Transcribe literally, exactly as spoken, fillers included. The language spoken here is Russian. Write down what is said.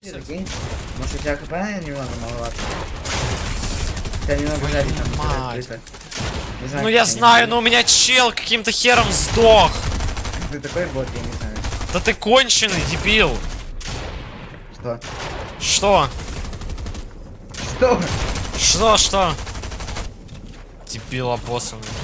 Прикинь, может, у тебя хп немного маловато? Тебя немного сзади там открыто. Не знаю, Ну я знаю, но у меня чел каким-то хером сдох. Ты такой бот, я не знаю. Да ты конченый, дебил. Что? Что? Что? Что, что? Дебил обоссанный.